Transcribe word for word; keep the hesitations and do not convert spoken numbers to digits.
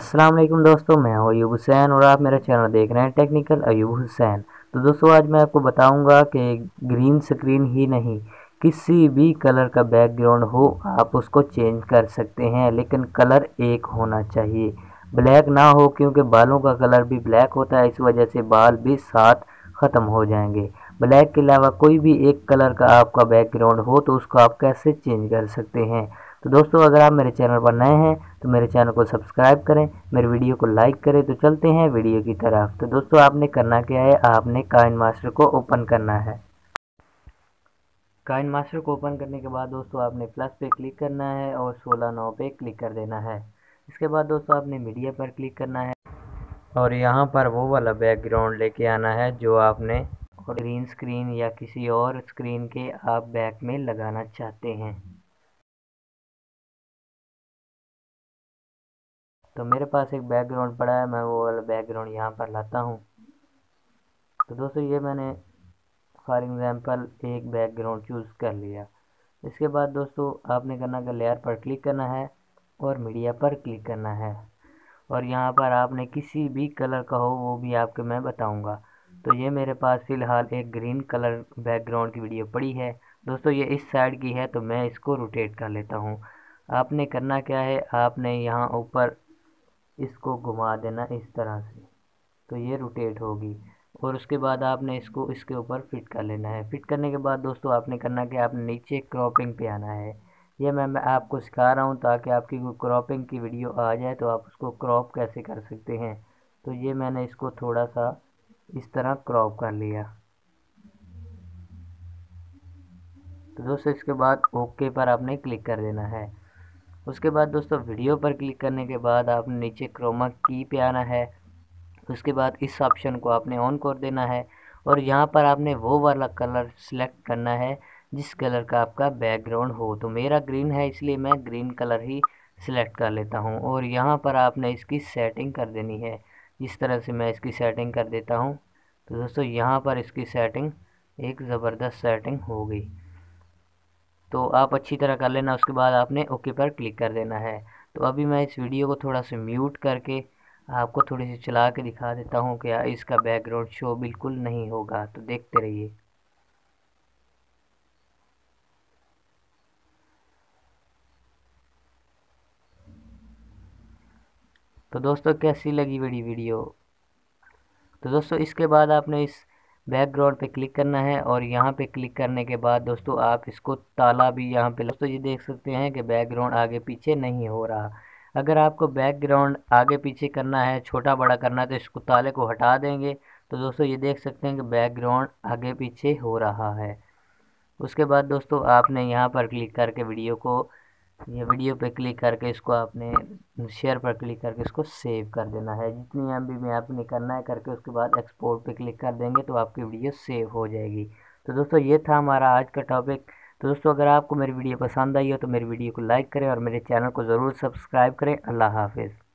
अस्सलाम वालेकुम दोस्तों, मैं हूं अयूब हुसैन और आप मेरा चैनल देख रहे हैं टेक्निकल अयूब हुसैन। तो दोस्तों आज मैं आपको बताऊंगा कि ग्रीन स्क्रीन ही नहीं, किसी भी कलर का बैकग्राउंड हो आप उसको चेंज कर सकते हैं, लेकिन कलर एक होना चाहिए, ब्लैक ना हो, क्योंकि बालों का कलर भी ब्लैक होता है, इस वजह से बाल भी साथ ख़त्म हो जाएंगे। ब्लैक के अलावा कोई भी एक कलर का आपका बैकग्राउंड हो तो उसको आप कैसे चेंज कर सकते हैं। तो दोस्तों अगर आप मेरे चैनल पर नए हैं तो मेरे चैनल को सब्सक्राइब करें, मेरे वीडियो को लाइक करें। तो चलते हैं वीडियो की तरफ। तो दोस्तों आपने करना क्या है, आपने काइन मास्टर को ओपन करना है। काइन मास्टर को ओपन करने के बाद दोस्तों आपने प्लस पे क्लिक करना है और सोलह नौ पे क्लिक कर देना है। इसके बाद दोस्तों आपने मीडिया पर क्लिक करना है और यहाँ पर वो वाला बैकग्राउंड लेके आना है जो आपने ग्रीन स्क्रीन या किसी और स्क्रीन के आप बैक में लगाना चाहते हैं। तो मेरे पास एक बैकग्राउंड पड़ा है, मैं वो वाला बैकग्राउंड यहाँ पर लाता हूँ। तो दोस्तों ये मैंने फॉर एग्जांपल एक बैकग्राउंड चूज़ कर लिया। इसके बाद दोस्तों आपने करना कि लेयर पर क्लिक करना है और मीडिया पर क्लिक करना है और यहाँ पर आपने किसी भी कलर का हो वो भी आपके मैं बताऊँगा। तो ये मेरे पास फ़िलहाल एक ग्रीन कलर बैकग्राउंड की वीडियो पड़ी है दोस्तों, ये इस साइड की है तो मैं इसको रोटेट कर लेता हूँ। आपने करना क्या है, आपने यहाँ ऊपर इसको घुमा देना इस तरह से, तो ये रोटेट होगी और उसके बाद आपने इसको इसके ऊपर फिट कर लेना है। फिट करने के बाद दोस्तों आपने करना कि आपने नीचे क्रॉपिंग पे आना है। ये मैं, मैं आपको सिखा रहा हूँ ताकि आपकी कोई क्रॉपिंग की वीडियो आ जाए तो आप उसको क्रॉप कैसे कर सकते हैं। तो ये मैंने इसको थोड़ा सा इस तरह क्रॉप कर लिया। तो दोस्तों इसके बाद ओके पर आपने क्लिक कर देना है। उसके बाद दोस्तों वीडियो पर क्लिक करने के बाद आपने नीचे क्रोमा की पे आना है। उसके बाद इस ऑप्शन को आपने ऑन कर देना है और यहाँ पर आपने वो वाला कलर सेलेक्ट करना है जिस कलर का आपका बैकग्राउंड हो। तो मेरा ग्रीन है इसलिए मैं ग्रीन कलर ही सिलेक्ट कर लेता हूँ और यहाँ पर आपने इसकी सेटिंग कर देनी है, जिस तरह से मैं इसकी सेटिंग कर देता हूँ। तो दोस्तों यहाँ पर इसकी सेटिंग एक ज़बरदस्त सेटिंग हो गई, तो आप अच्छी तरह कर लेना। उसके बाद आपने ओके पर क्लिक कर देना है। तो अभी मैं इस वीडियो को थोड़ा सा म्यूट करके आपको थोड़ी सी चला के दिखा देता हूँ कि इसका बैकग्राउंड शो बिल्कुल नहीं होगा, तो देखते रहिए। तो दोस्तों कैसी लगी बड़ी वीडियो। तो दोस्तों इसके बाद आपने इस बैकग्राउंड पे क्लिक करना है और यहाँ पे क्लिक करने के बाद दोस्तों आप इसको ताला भी यहाँ पे, दोस्तों ये देख सकते हैं कि बैकग्राउंड आगे पीछे नहीं हो रहा। अगर आपको बैकग्राउंड आगे पीछे करना है, छोटा बड़ा करना है, तो इसको ताले को हटा देंगे तो दोस्तों ये देख सकते हैं कि बैकग्राउंड आगे पीछे हो रहा है। उसके बाद दोस्तों आपने यहाँ पर क्लिक करके वीडियो को, ये वीडियो पे क्लिक करके इसको आपने शेयर पर क्लिक करके इसको सेव कर देना है। जितनी एम बी में आपने करना है करके उसके बाद एक्सपोर्ट पे क्लिक कर देंगे तो आपकी वीडियो सेव हो जाएगी। तो दोस्तों ये था हमारा आज का टॉपिक। तो दोस्तों अगर आपको मेरी वीडियो पसंद आई हो तो मेरी वीडियो को लाइक करें और मेरे चैनल को ज़रूर सब्सक्राइब करें। अल्लाह हाफिज़।